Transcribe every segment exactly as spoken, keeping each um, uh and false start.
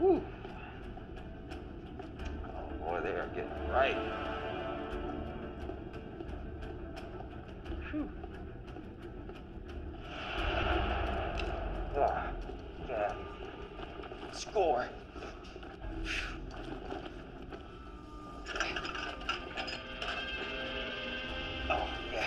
Woo. Oh boy, they are getting right. Whew. Oh, yeah. Score. Oh, yeah.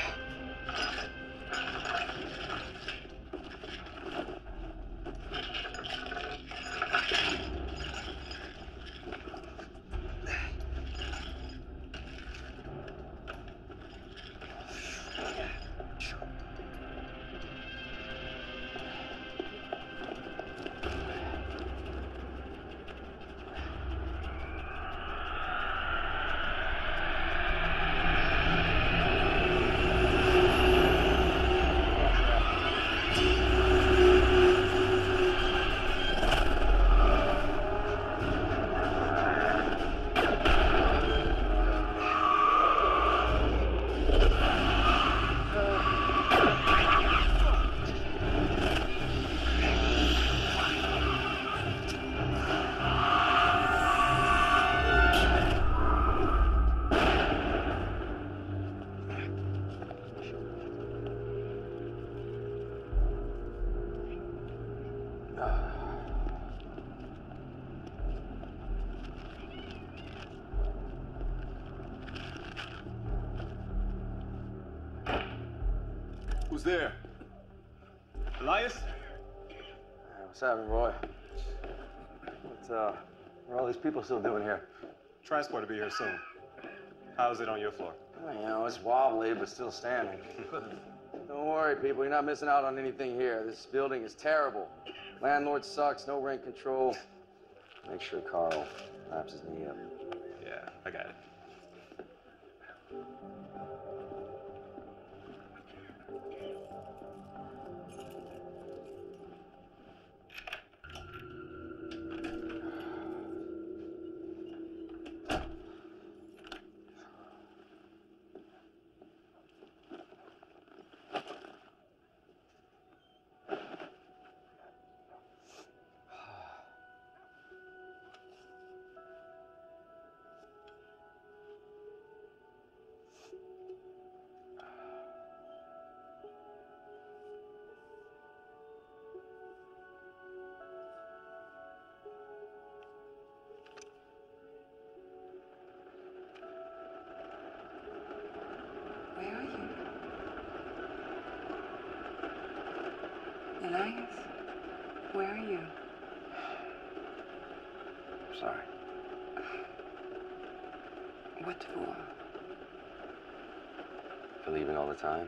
Who's there? Elias? Hey, what's happening, Roy? What's, uh, what are all these people still doing here? Transport will be here soon. How's it on your floor? Well, you know, it's wobbly, but still standing. Don't worry, people. You're not missing out on anything here. This building is terrible. Landlord sucks, no rent control. Make sure Carl wraps his knee up. Yeah, I got it. Where are you? Elias? Where are you? I'm sorry. What for? For leaving all the time.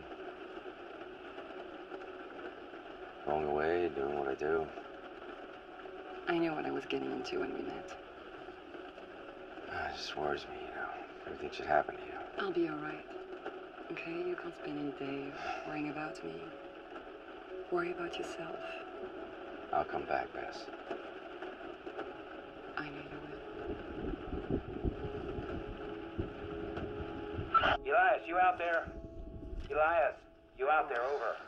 Going away, doing what I do. I knew what I was getting into when we met. Ah, it just worries me, you know. Everything should happen to you. I'll be all right. Okay? You can't spend any day worrying about me. Worry about yourself. I'll come back, Bess. I know you will. Elias, you out there? Elias, you out there? Over.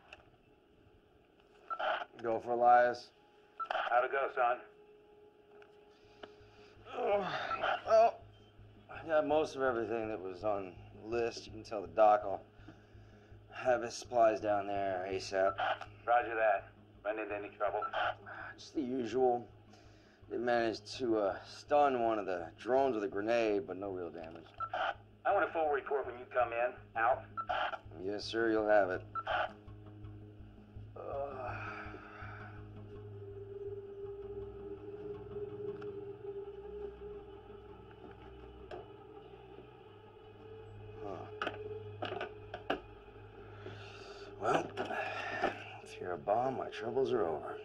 Go for Elias. How'd it go, son? Oh, well, I got most of everything that was on the list. You can tell the doc I'll have his supplies down there ASAP. Roger that. Run into any trouble? Just the usual. They managed to uh, stun one of the drones with a grenade, but no real damage. I want a full report when you come in. Out. Yes, sir, you'll have it. Uh... Huh. Well, if you're a bomb, my troubles are over.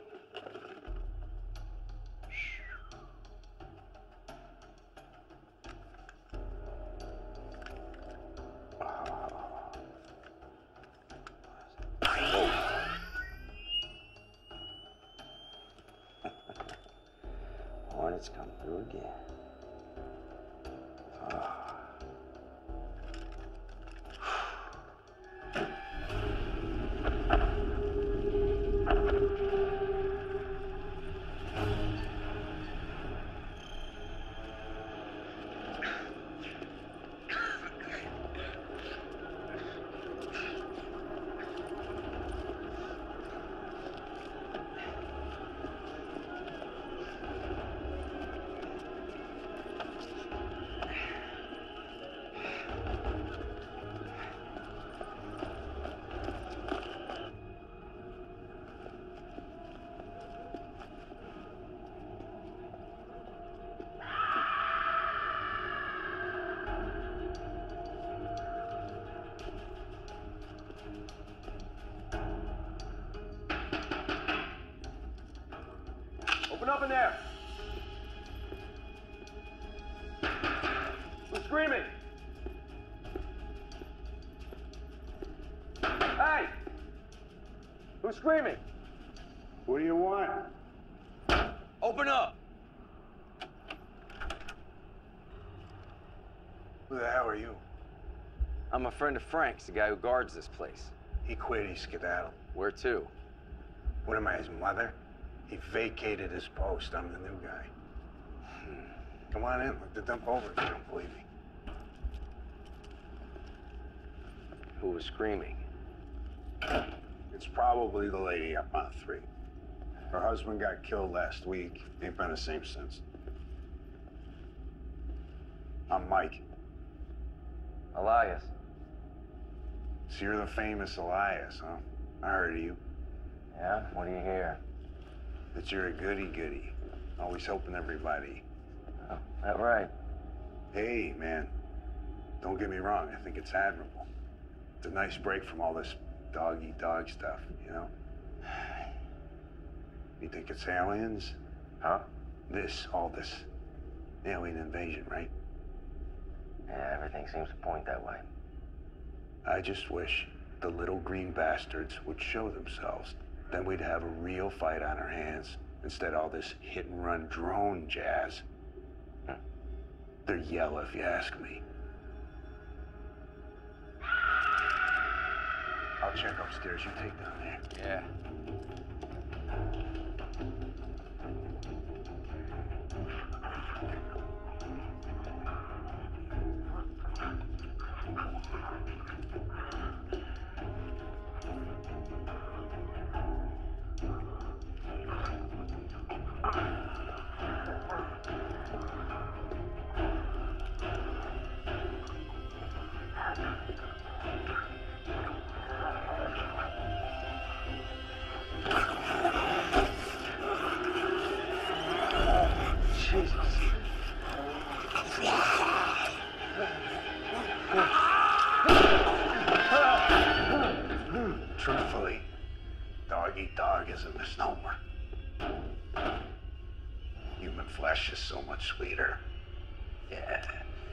Hornets come through again. Ah. there? Who's screaming? Hey! Who's screaming? What do you want? Open up! Who the hell are you? I'm a friend of Frank's, the guy who guards this place. He quit, he skedaddled. Where to? What am I, his mother? He vacated his post. I'm the new guy. Come on in, look the dump over if you don't believe me. Who was screaming? It's probably the lady up on three. Her husband got killed last week. Ain't been the same since. I'm Mike. Elias. So you're the famous Elias, huh? I heard of you. Yeah? What do you hear? That you're a goody-goody. Always helping everybody. Oh, that right? Hey, man. Don't get me wrong. I think it's admirable. It's a nice break from all this dog-eat-dog stuff, you know? You think it's aliens? Huh? This, all this alien invasion, right? Yeah, everything seems to point that way. I just wish the little green bastards would show themselves. Then we'd have a real fight on our hands instead of all this hit-and-run drone jazz. Hmm. They're yellow, if you ask me. I'll check upstairs. You take down there. Yeah. Truthfully, dog-eat-dog is a misnomer. Human flesh is so much sweeter. Yeah.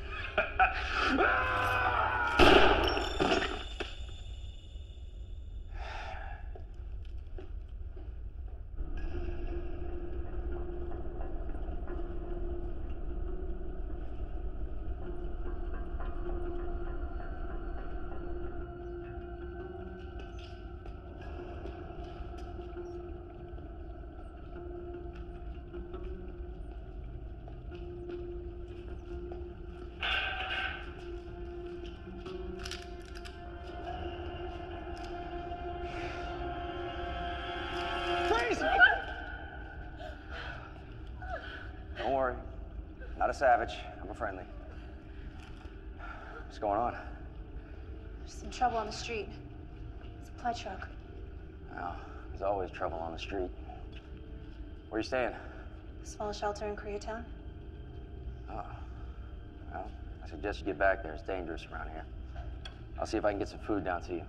Don't worry. Not a savage. I'm a friendly. What's going on? There's some trouble on the street. Supply truck. Oh, there's always trouble on the street. Where are you staying? Small shelter in Koreatown. Oh. Well, I suggest you get back there. It's dangerous around here. I'll see if I can get some food down to you.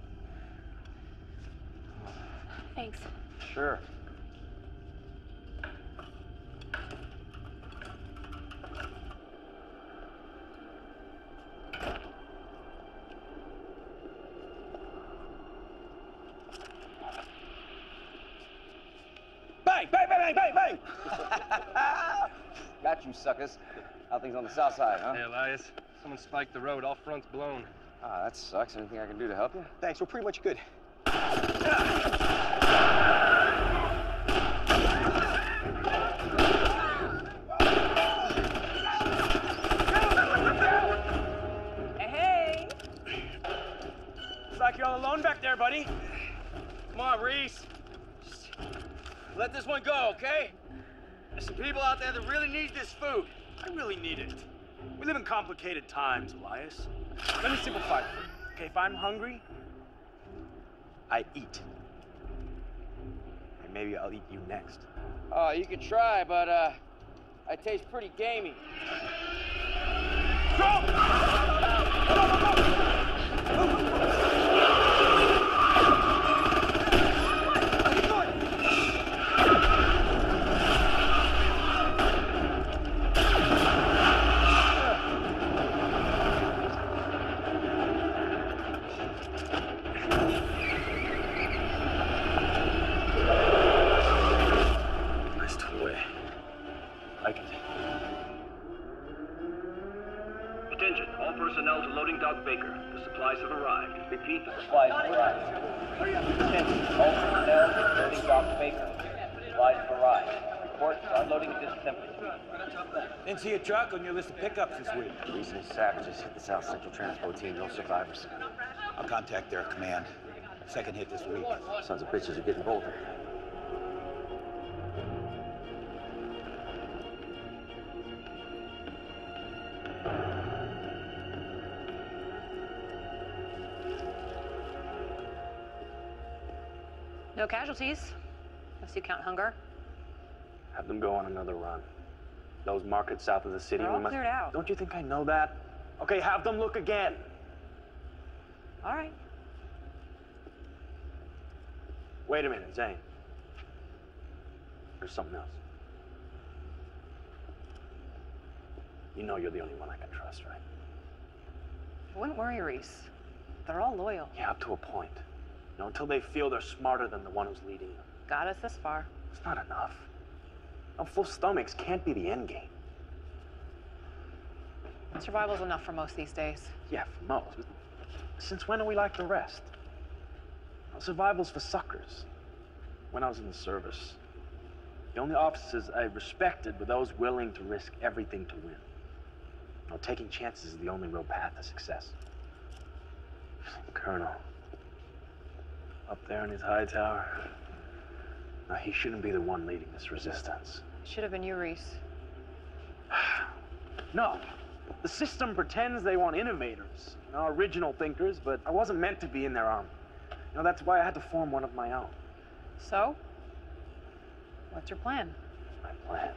Thanks. Sure. Bang, bang, bang, bang, bang, bang! Got you, suckers. How things on the south side, huh? Hey, Elias. Someone spiked the road. All fronts blown. Ah, that sucks. Anything I can do to help you? Thanks. We're pretty much good. Hey! Looks like you're all alone back there, buddy. Come on, Reese. Just let this one go, okay? There's some people out there that really need this food. I really need it. We live in complicated times, Elias. Let me simplify it for you. Okay, if I'm hungry, I eat. And maybe I'll eat you next. Oh, you can try, but, uh, I taste pretty gamey. I can. Attention, all personnel to loading dock Baker. The supplies have arrived. Repeat, the supplies have arrived. Attention, all personnel to loading dock Baker. The supplies have arrived. Report, unloading at this temperature. Didn't see a truck on your list of pickups this week. Recent savages hit the South Central Transport team. No survivors. I'll contact their command. Second hit this week. Sons of bitches are getting bolder. No casualties, unless you count hunger. Have them go on another run. Those markets south of the city. They're all we must... cleared out. Don't you think I know that? Okay, have them look again. All right. Wait a minute, Zane. There's something else. You know you're the only one I can trust, right? I wouldn't worry, Reese. They're all loyal. Yeah, up to a point. You know, until they feel they're smarter than the one who's leading them. Got us this far. It's not enough. No, full stomachs can't be the end game. Survival's enough for most these days. Yeah, for most. Since when are we like the rest? Well, survival's for suckers. When I was in the service, the only officers I respected were those willing to risk everything to win. You know, taking chances is the only real path to success. Colonel, up there in his high tower, now he shouldn't be the one leading this resistance. Should have been you, Reese. No. The system pretends they want innovators, you know, original thinkers, but I wasn't meant to be in their army. You know, that's why I had to form one of my own. So? What's your plan? My plan?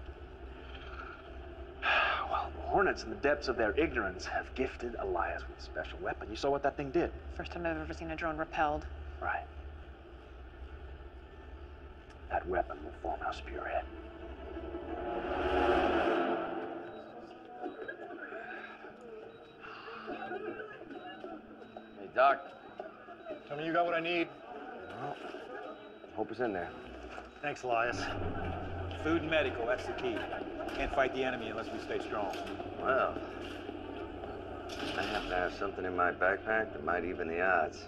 Well, the Hornets, in the depths of their ignorance, have gifted Elias with a special weapon. You saw what that thing did? First time I've ever seen a drone repelled. Right. That weapon will form our spearhead. Hey, Doc. Tell me you got what I need. Well, hope it's in there. Thanks, Elias. Food and medical, that's the key. Can't fight the enemy unless we stay strong. Well, I happen to have something in my backpack that might even the odds.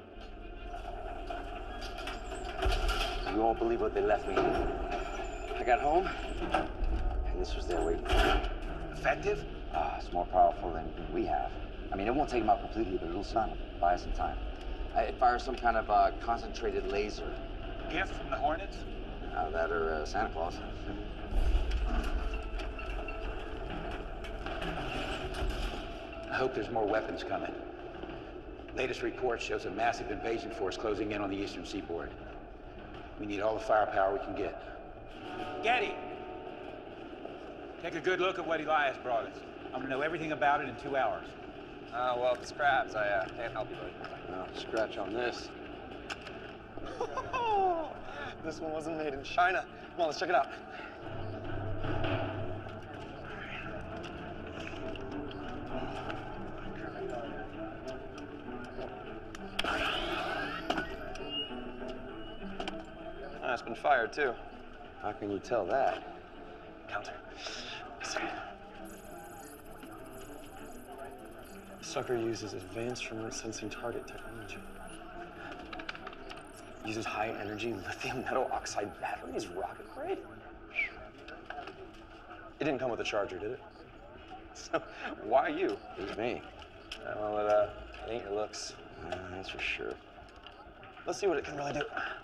You won't believe what they left me. I got home, and this was there waiting for me. Effective? Ah, it's more powerful than we have. I mean, it won't take them out completely, but it'll stun them, buy us some time. Uh, it fires some kind of uh, concentrated laser. Gift from the Hornets? Out of that or uh, Santa Claus. I hope there's more weapons coming. Latest report shows a massive invasion force closing in on the eastern seaboard. We need all the firepower we can get. Getty! Take a good look at what Elias brought us. I'm gonna know everything about it in two hours. Uh, well, if it's crabs, I uh, can't help you, buddy. Well, scratch on this. This one wasn't made in China. Come on, let's check it out. Ah, it's been fired, too. How can you tell that? Counter. Sucker uses advanced remote sensing target technology. Uses high energy lithium metal oxide batteries, rocket grade. It didn't come with a charger, did it? So, why you? It was me. Uh, well, it, uh, it ain't your looks. Uh, that's for sure. Let's see what it can really do.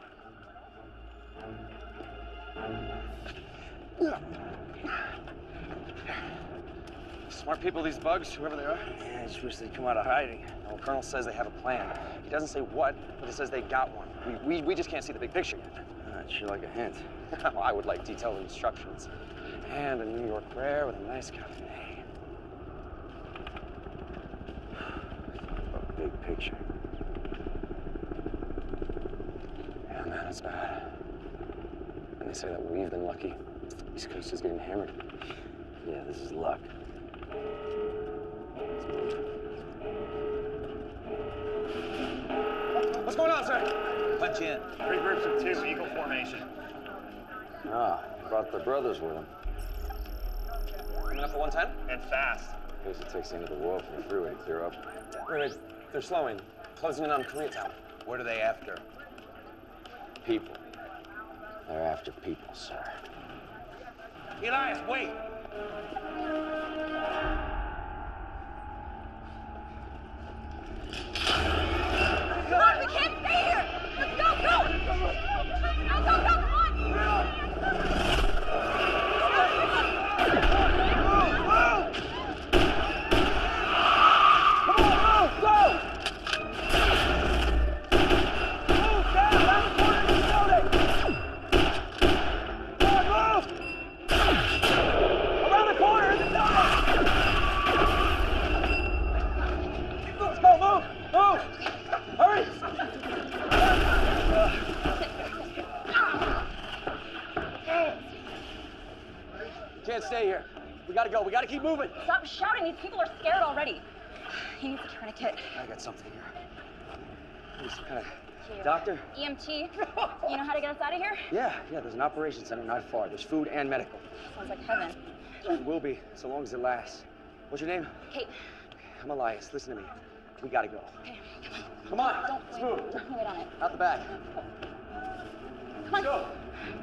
Smart people, these bugs, whoever they are. Yeah, I just wish they'd come out of hiding. Well, Colonel says they have a plan. He doesn't say what, but he says they got one. We, we, we just can't see the big picture yet. Uh, I'd sure like a hint. Well, I would like detailed instructions. And a New York rare with a nice cafe. A big picture. Yeah, man, it's bad. And they say that we've been lucky. East Coast is getting hammered. Yeah, this is luck. What's going on, sir? Punch in. Three groups of two, eagle formation. Ah, brought the brothers with them. Coming up for one ten? And fast. I guess it takes the end of the world for the freeway to clear up. Wait, wait, they're slowing. Closing in on Koreatown. What are they after? People. They're after people, sir. Elias, wait! Come on, we can't stay here! Let's go, go! Go, go, go, come on! Can't stay here. We gotta go. We gotta keep moving. Stop shouting. These people are scared already. He needs a tourniquet. I got something here. Maybe some kind of doctor? E M T. You know how to get us out of here? Yeah, yeah. There's an operation center not far. There's food and medical. Sounds like heaven. It will be, so long as it lasts. What's your name? Kate. I'm Elias. Listen to me. We gotta go. Okay, Come on. don't Let's wait. move. Don't wait on it. Out the back. Come on. Go.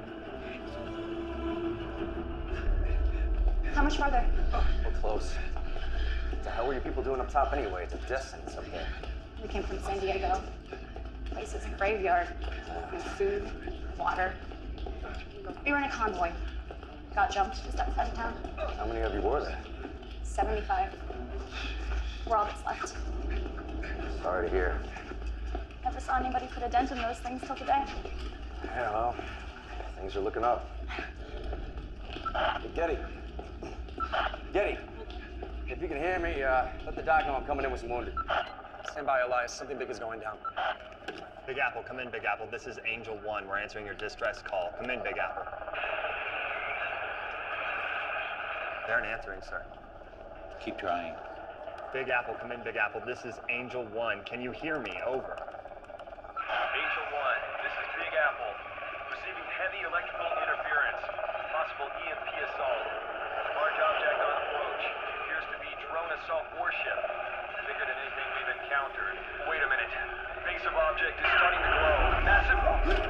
How much farther? We're close. What the hell were you people doing up top anyway? It's a death sentence up there. We came from San Diego. Place is a graveyard. With food, water. We were in a convoy. Got jumped just outside of town. How many of you were there? seventy-five. We're all that's left. Sorry to hear. Never saw anybody put a dent in those things till today. Yeah, well, things are looking up. Hey, Getty. Getty. If you can hear me, uh, let the doc know I'm coming in with some wounded. Stand by, Elias. Something big is going down. Big Apple, come in, Big Apple. This is Angel One. We're answering your distress call. Come in, Big Apple. They aren't answering, sir. Keep trying. Big Apple, come in, Big Apple. This is Angel One. Can you hear me? Over. Angel One, this is Big Apple. Receiving heavy electrical interference. Possible E M P assault. Large object on approach. Appears to be drone assault warship. Bigger than anything we've encountered. Wait a minute. Base of object is starting to glow. Massive.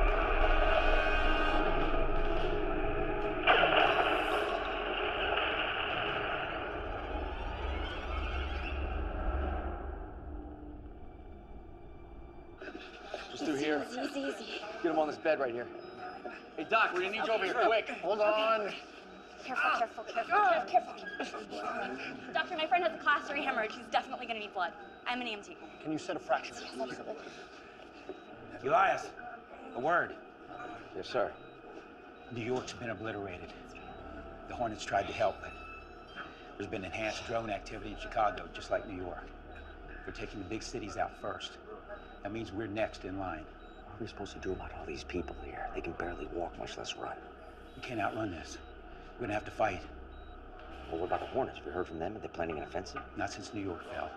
Just through here. Easy, easy, easy. Get him on this bed right here. Hey, Doc, we're gonna need you over here quick. Hold on. Careful, careful, careful, careful, careful. Doctor, my friend has a class three hemorrhage. He's definitely gonna need blood. I'm an E M T. Can you set a fraction? Yes, absolutely. Elias, a word. Yes, sir. New York's been obliterated. The Hornets tried to help, but there's been enhanced drone activity in Chicago, just like New York. They're taking the big cities out first. That means we're next in line. What are we supposed to do about all these people here? They can barely walk, much less run. We can't outrun this. We're gonna have to fight. Well, what about the Hornets? Have you heard from them? Are they planning an offensive? Not since New York fell.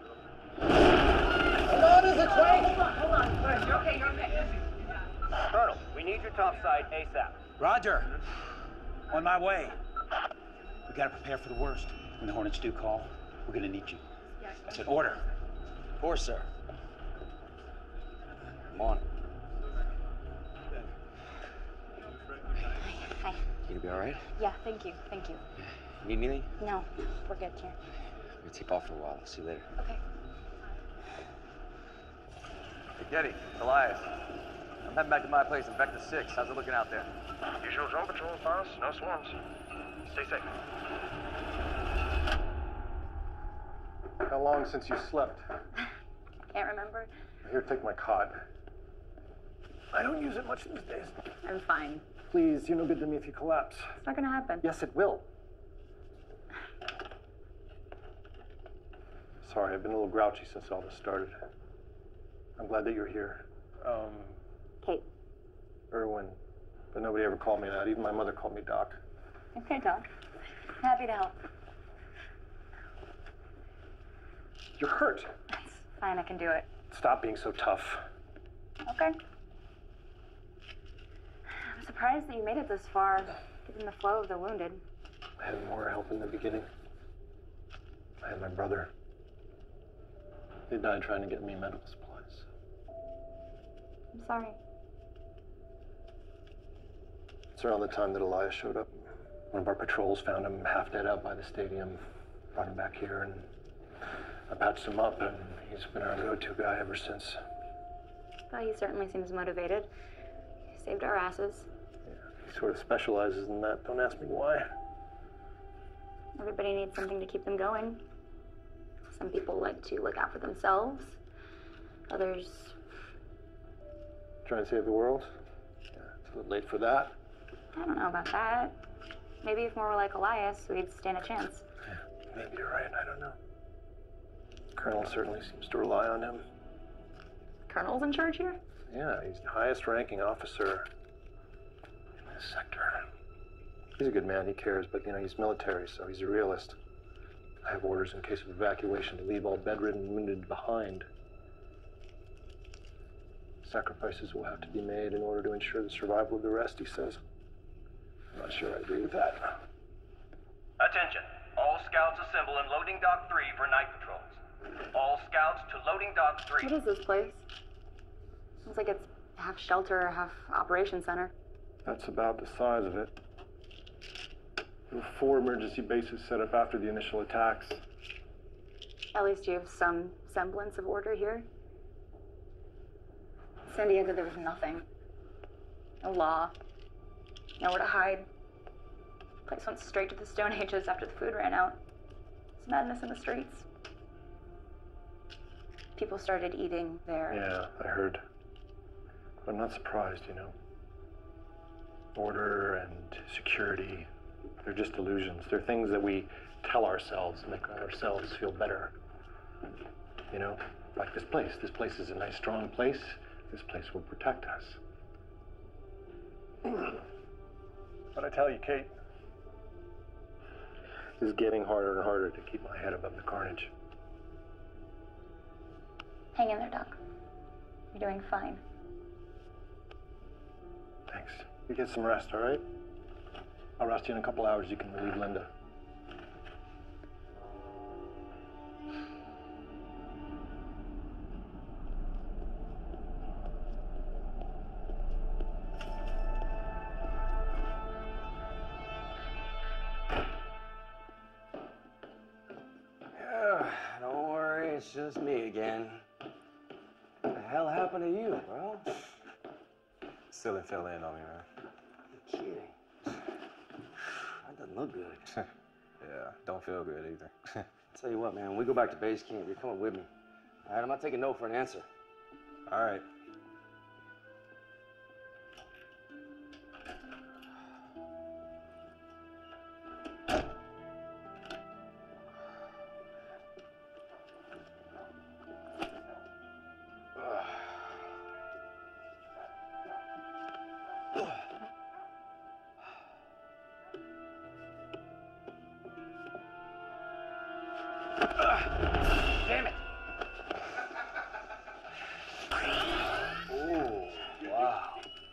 Colonel, we need your topside ASAP. Roger. On my way. We gotta prepare for the worst. When the Hornets do call, we're gonna need you. That's an order. Of course, sir. Come on. Hi. You gonna be all right? Yeah, thank you, thank you. Need anything? No, we're good here. I'm gonna take off for a while. I'll see you later. Okay. Hey, Getty, Elias. I'm heading back to my place in Vector six. How's it looking out there? Usual drone patrol, boss. No swarms. Stay safe. How long since you slept? Can't remember. Here, take my cot. I don't use it much these days. I'm fine. Please, you're no good to me if you collapse. It's not gonna happen. Yes, it will. Sorry, I've been a little grouchy since all this started. I'm glad that you're here. Um, Kate. Irwin. But nobody ever called me that. Even my mother called me Doc. Okay, Doc. Happy to help. You're hurt. That's fine, I can do it. Stop being so tough. Okay. I'm surprised that you made it this far, given the flow of the wounded. I had more help in the beginning. I had my brother. He died trying to get me medical supplies. I'm sorry. It's around the time that Elias showed up. One of our patrols found him half dead out by the stadium, brought him back here, and I patched him up, and he's been our go-to guy ever since. Well, he certainly seems motivated. He saved our asses. Yeah, he sort of specializes in that. Don't ask me why. Everybody needs something to keep them going. Some people like to look out for themselves. Others... Try and save the world? Yeah, it's a little late for that. I don't know about that. Maybe if more were like Elias, we'd stand a chance. Yeah, maybe you're right. I don't know. Colonel certainly seems to rely on him. Colonel's in charge here? Yeah, he's the highest ranking officer in this sector. He's a good man, he cares, but you know, he's military, so he's a realist. I have orders in case of evacuation to leave all bedridden and wounded behind. Sacrifices will have to be made in order to ensure the survival of the rest, he says. I'm not sure I agree with that. Attention. All scouts assemble in loading dock three for night patrols. All scouts to loading dock three. What is this place? Looks like it's half shelter, half operation center. That's about the size of it. There were four emergency bases set up after the initial attacks. At least you have some semblance of order here. In San Diego, there was nothing. No law. Nowhere to hide. The place went straight to the Stone Ages after the food ran out. It's madness in the streets. People started eating there. Yeah, I heard. But I'm not surprised, you know. Order and security, they're just illusions. They're things that we tell ourselves, make ourselves feel better. You know, like this place. This place is a nice, strong place. This place will protect us. But I tell you, Kate, it's getting harder and harder to keep my head above the carnage. Hang in there, Doc. You're doing fine. Thanks. You get some rest, all right? I'll rest you in a couple hours. You can relieve Linda. Yeah, don't worry, it's just me again. What the hell happened to you, bro? Still didn't fill in on me, man. You're kidding. That doesn't look good. Yeah, don't feel good either. Tell you what, man, when we go back to base camp, you're coming with me. All right, I'm not taking no for an answer. All right. Damn it! Oh, wow.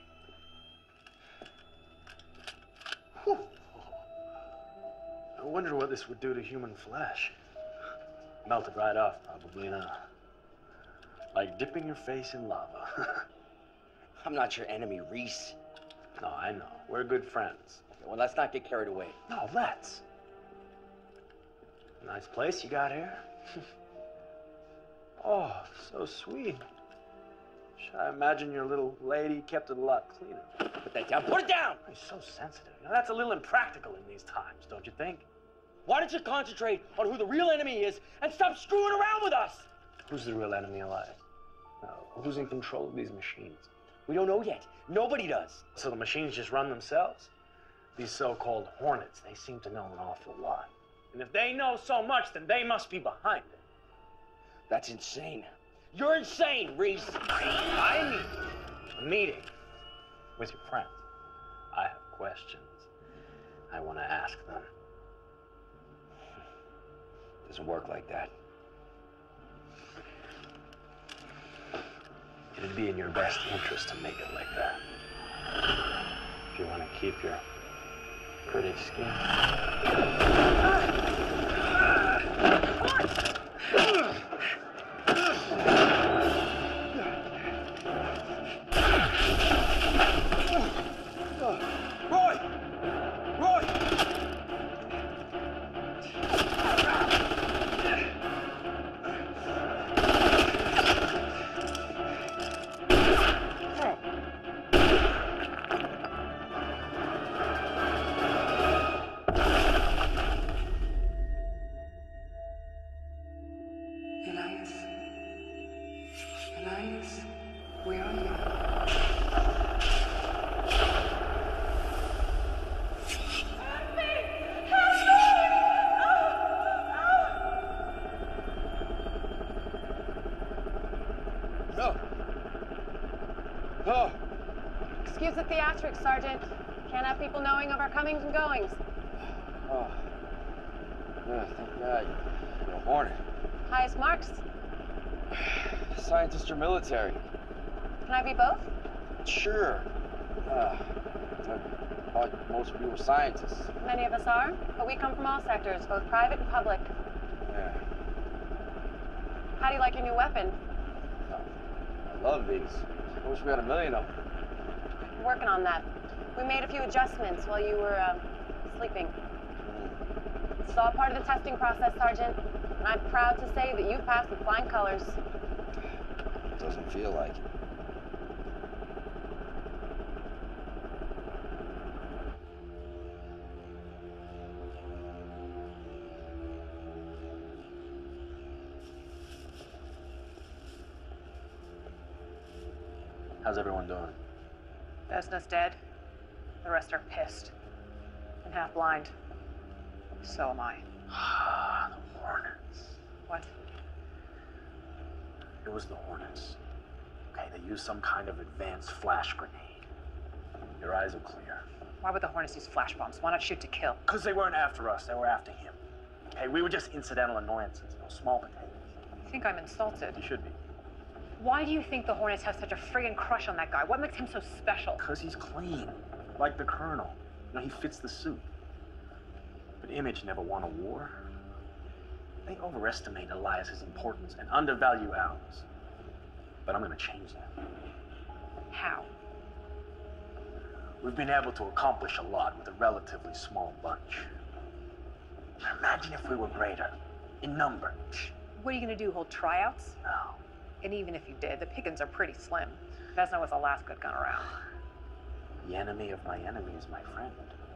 Whew. I wonder what this would do to human flesh. Melted right off, probably, huh? Like dipping your face in lava. I'm not your enemy, Reese. No, I know. We're good friends. Well, let's not get carried away. No, let's. Nice place you got here. Oh, so sweet. Should I imagine your little lady kept it a lot cleaner? Put that down. Put it down! You're so sensitive. Now, that's a little impractical in these times, don't you think? Why don't you concentrate on who the real enemy is and stop screwing around with us? Who's the real enemy alive? No, who's in control of these machines? We don't know yet. Nobody does. So the machines just run themselves? These so-called hornets, they seem to know an awful lot. And if they know so much, then they must be behind it. That's insane. You're insane, Reese. I need a meeting with your friends. I have questions. I want to ask them. Doesn't work like that. It'd be in your best interest to make it like that. If you want to keep your pretty skin. theatrics, Sergeant. Can't have people knowing of our comings and goings. Oh. Yeah, thank God. You're a Hornet. Highest marks. Scientist or military? Can I be both? Sure. Uh, I thought most of you were scientists. Many of us are, but we come from all sectors, both private and public. Yeah. How do you like your new weapon? I love these. I wish we had a million of them. We're working on that. We made a few adjustments while you were uh, sleeping. It's all part of the testing process, Sergeant. And I'm proud to say that you've passed with flying colors. Doesn't feel like it. How's everyone doing? Vesna's dead. The rest are pissed. And half blind. So am I. Ah, the Hornets. What? It was the Hornets. Okay, they used some kind of advanced flash grenade. Your eyes are clear. Why would the Hornets use flash bombs? Why not shoot to kill? Because they weren't after us, they were after him. Okay, we were just incidental annoyances, you know, small potatoes. You think I'm insulted? You should be. Why do you think the Hornets have such a friggin' crush on that guy? What makes him so special? Because he's clean. Like the Colonel. You know, he fits the suit. But Image never won a war. They overestimate Elias's importance and undervalue ours. But I'm gonna change that. How? We've been able to accomplish a lot with a relatively small bunch. Imagine if we were greater. In number. What are you gonna do, hold tryouts? No. And even if you did, the pickings are pretty slim. Vesna was the last good gun around. The enemy of my enemy is my friend.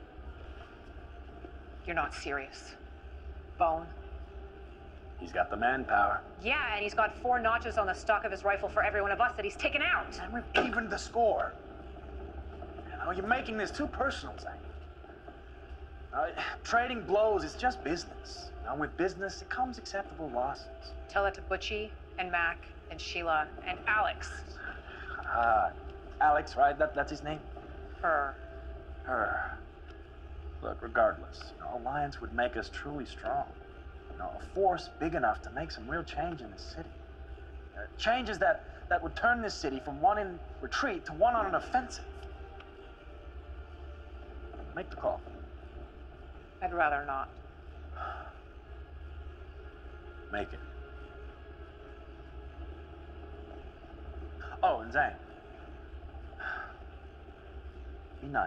You're not serious. Bone. He's got the manpower. Yeah, and he's got four notches on the stock of his rifle for every one of us that he's taken out. And we've evened the score. You know, you're making this too personal, Zane. Uh, trading blows is just business. You know, with business, it comes acceptable losses. Tell it to Butchie and Mac and Sheila and Alex. Ah, Alex, right? That, that's his name? Her. Her. Look, regardless, you know, Alliance would make us truly strong. You know, a force big enough to make some real change in this city. Uh, changes that, that would turn this city from one in retreat to one on an offensive. Make the call. I'd rather not. Make it. Oh, and Zane. Be nice.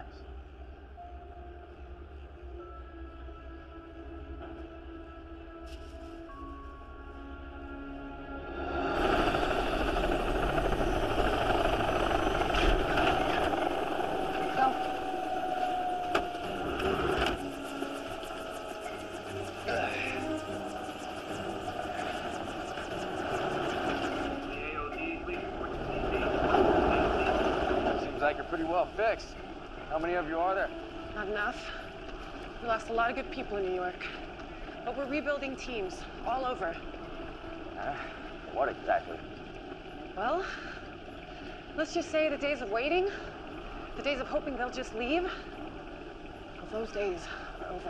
Fixed. How many of you are there? Not enough. We lost a lot of good people in New York. But we're rebuilding teams all over. Uh, what exactly? Well, let's just say the days of waiting, the days of hoping they'll just leave, well, those days are over.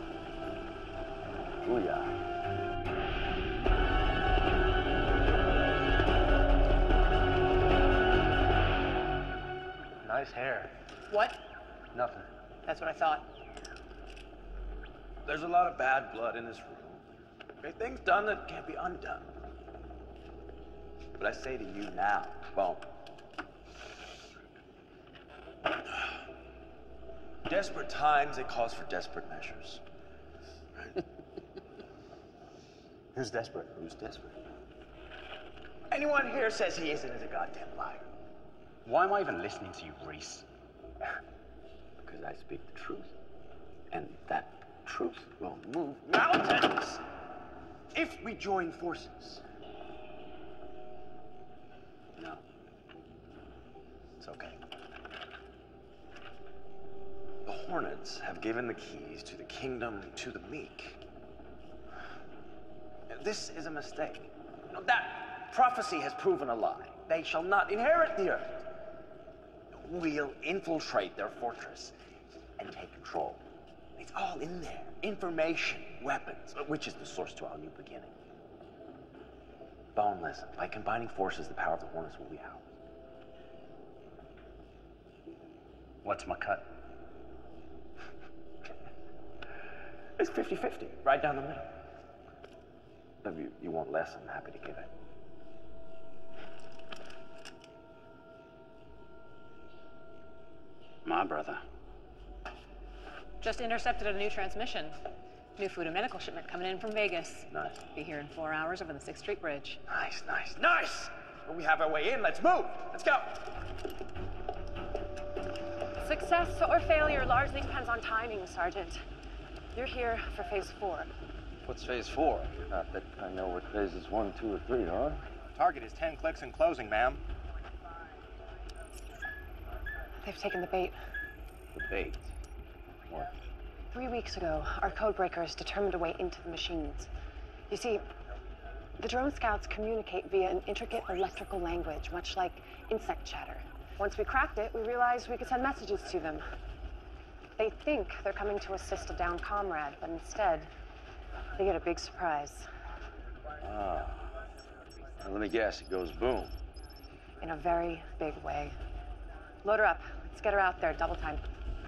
Booyah. Nice hair. What? Nothing. That's what I thought. There's a lot of bad blood in this room. Okay, things done that can't be undone. But I say to you now, Bone. Desperate times, they cause for desperate measures. Right? Who's desperate? Who's desperate? Anyone here says he isn't is a goddamn liar. Why am I even listening to you, Reese? Because I speak the truth. And that truth will move mountains if we join forces. No. It's okay. The Hornets have given the keys to the kingdom to the meek. This is a mistake. That prophecy has proven a lie. They shall not inherit the earth. We'll infiltrate their fortress and take control. It's all in there. Information, weapons, which is the source to our new beginning. Bone, listen. By combining forces, the power of the Hornets will be ours. What's my cut? It's fifty fifty, right down the middle. If you, you want less, I'm happy to give it. My brother. Just intercepted a new transmission. New food and medical shipment coming in from Vegas. Nice. Be here in four hours over the sixth Street Bridge. Nice, nice, nice! When we have our way in, let's move! Let's go! Success or failure largely depends on timing, Sergeant. You're here for phase four. What's phase four? Not that I know what phases one, two, or three are. Target is ten clicks and closing, ma'am. They've taken the bait. The bait? What? Three weeks ago, our code breakers determined a way into the machines. You see, the drone scouts communicate via an intricate electrical language, much like insect chatter. Once we cracked it, we realized we could send messages to them. They think they're coming to assist a downed comrade, but instead, they get a big surprise. Ah. Now, let me guess, it goes boom. In a very big way. Load her up. Let's get her out there, double time.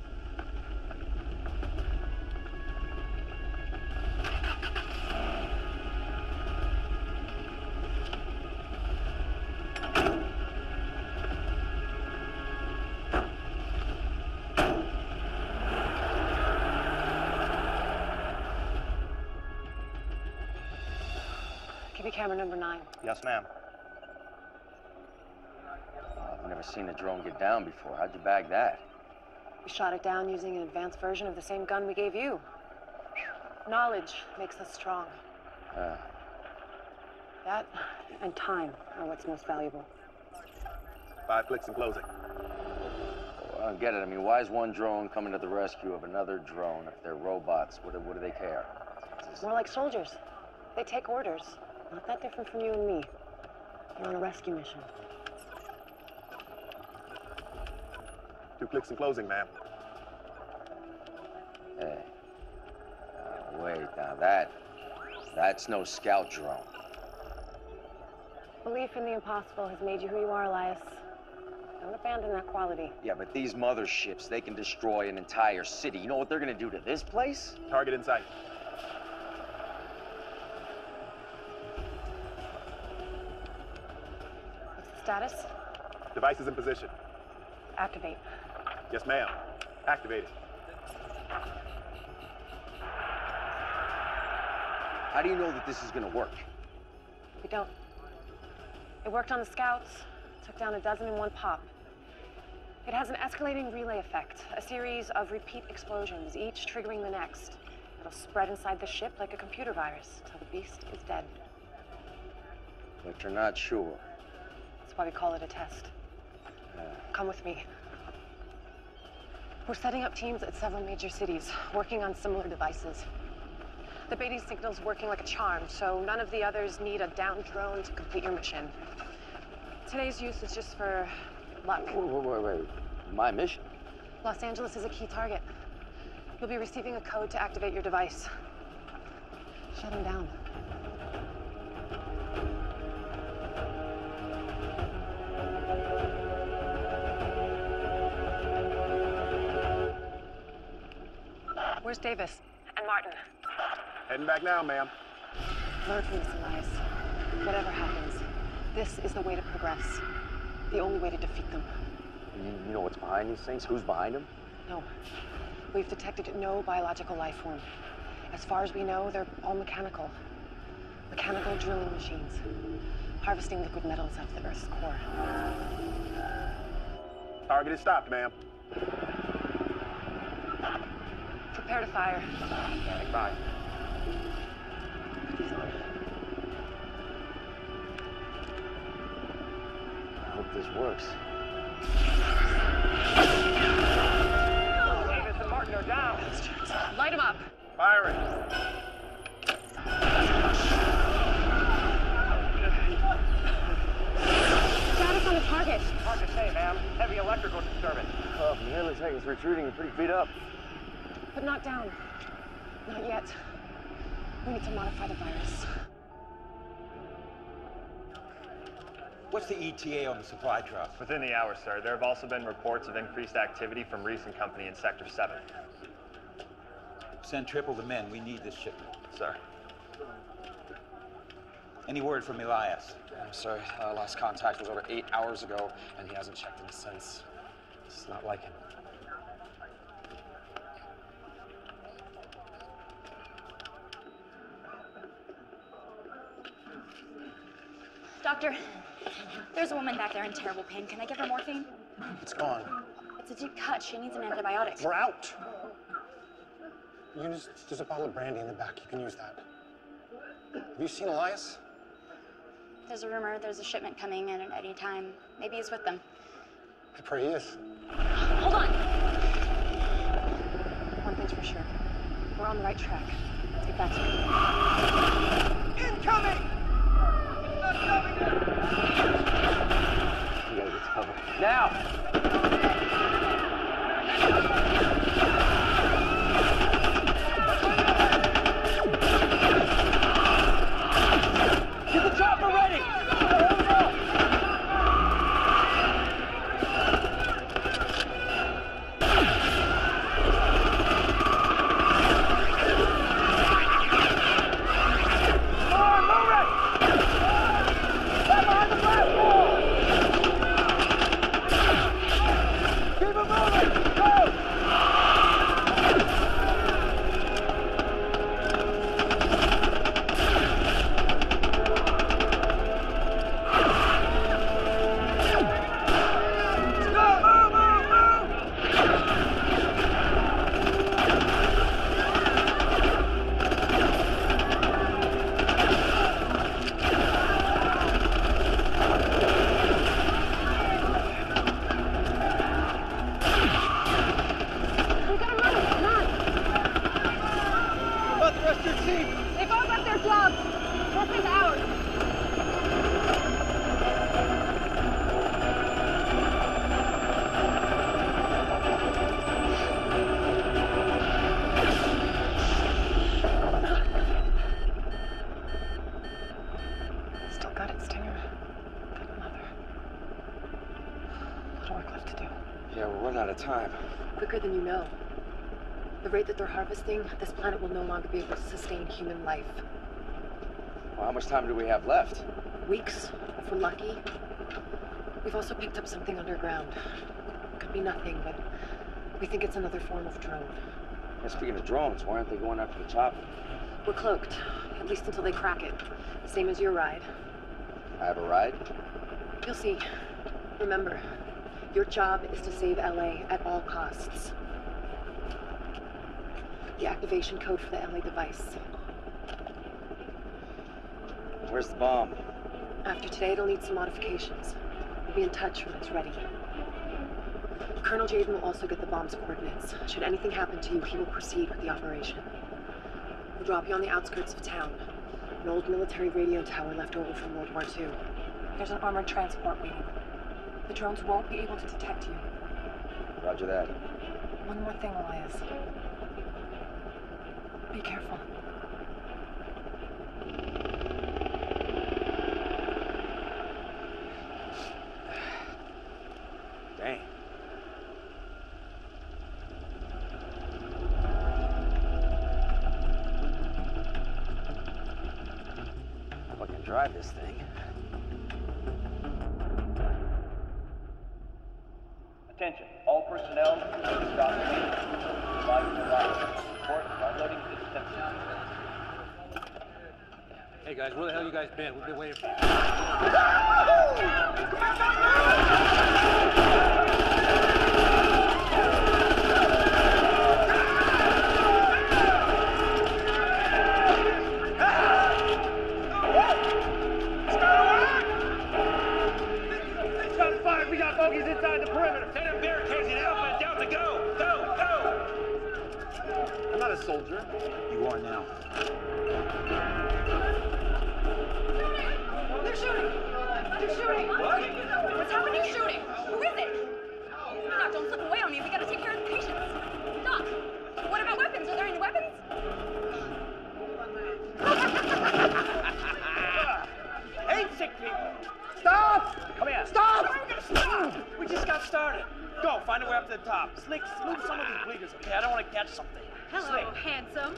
Give me camera number nine. Yes, ma'am. I've never seen a drone get down before. How'd you bag that? We shot it down using an advanced version of the same gun we gave you. Knowledge makes us strong. Uh, That and time are what's most valuable. Five clicks and closing. well, I don't get it. I mean, why is one drone coming to the rescue of another drone if they're robots? What, do- what do they care? More like soldiers. They take orders. Not that different from you and me. You're on a rescue mission. Two clicks and closing, ma'am. Hey. Uh, wait, now that... That's no scout drone. Belief in the impossible has made you who you are, Elias. Don't abandon that quality. Yeah, but these motherships, they can destroy an entire city. You know what they're gonna do to this place? Target in sight. What's the status? Device is in position. Activate. Yes, ma'am. Activated. How do you know that this is gonna work? We don't. It worked on the scouts. Took down a dozen in one pop. It has an escalating relay effect, a series of repeat explosions, each triggering the next. It'll spread inside the ship like a computer virus till the beast is dead. But you're not sure. That's why we call it a test. Come with me. We're setting up teams at several major cities, working on similar devices. The Beatty signal's working like a charm, so none of the others need a downed drone to complete your mission. Today's use is just for luck. Wait, wait, wait, wait. My mission? Los Angeles is a key target. You'll be receiving a code to activate your device. Shut him down. Where's Davis? And Martin? Heading back now, ma'am. Learn from this, Elias. Whatever happens, this is the way to progress. The only way to defeat them. You, you know what's behind these things? Who's behind them? No. We've detected no biological life form. As far as we know, they're all mechanical. Mechanical drilling machines. Harvesting liquid metals out of the Earth's core. Target is stopped, ma'am. Prepare to fire. Standing by. I hope this works. Davis and Martin are down. Light them up. Firing. Status on the target. Hard to say, ma'am. Sam. Heavy electrical disturbance. Oh, man, it looks like it's retreating and pretty beat up. But not down. Not yet. We need to modify the virus. What's the E T A on the supply truck? Within the hour, sir. There have also been reports of increased activity from Reese and Company in Sector seven. Send triple the men. We need this shipment. Sir. Any word from Elias? I'm sorry. Uh, last contact was over eight hours ago, and he hasn't checked in since. It's not like him. Doctor, there's a woman back there in terrible pain. Can I give her morphine? It's gone. It's a deep cut. She needs an antibiotic. We're out. You can just, there's a bottle of brandy in the back. You can use that. Have you seen Elias? There's a rumor there's a shipment coming in at any time. Maybe he's with them. I pray he is. Hold on. One thing's for sure. We're on the right track. Let's get back to it. Incoming! You gotta get to cover. Now! Get the chopper ready! Time. Quicker than you know. The rate that they're harvesting, this planet will no longer be able to sustain human life. Well, how much time do we have left? Weeks, if we're lucky. We've also picked up something underground. Could be nothing, but we think it's another form of drone. Yeah, speaking of drones, why aren't they going after the chopper? We're cloaked, at least until they crack it. Same as your ride. I have a ride? You'll see. Remember, your job is to save L A at all costs. The activation code for the L A device. Where's the bomb? After today, it'll need some modifications. We'll be in touch when it's ready. Colonel Jaden will also get the bomb's coordinates. Should anything happen to you, he will proceed with the operation. We'll drop you on the outskirts of town. An old military radio tower left over from World War Two. There's an armored transport waiting. The drones won't be able to detect you. Roger that. One more thing, Elias. Be careful. Dang. If I can drive this thing. Attention, all personnel, loading dock bacon. Supplies arrived. Report unloading system. Hey guys, where the hell you guys been? We've been waiting for you. Shots fired! We got bogeys inside the perimeter! Set up barricades in Alpha and Delta, go! Go! Go! I'm not a soldier. You are now. They're shooting! They're shooting! What? What's happening? Shooting! Who is it? Doc, don't slip away on me. We gotta take care of the patients. Doc, what about weapons? Are there any weapons? Hate sick people! Stop! Come here. Stop! Stop! We just got started. Go, find a way up to the top. Slick, move some of these bleeders, okay? I don't want to catch something. Hello, Slick. handsome.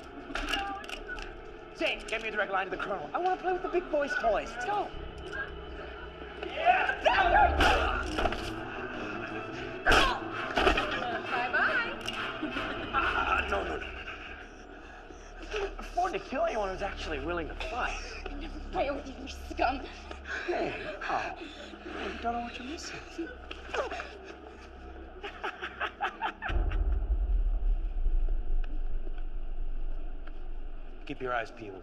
Zane, get me a direct line to the colonel. I want to play with the big boys' toys. Let's go. Bye-bye. Uh, no, no, no. Afford to kill anyone who's actually willing to fight. Play with you, you scum. Hey, oh, you don't know what you're missing. Keep your eyes peeled.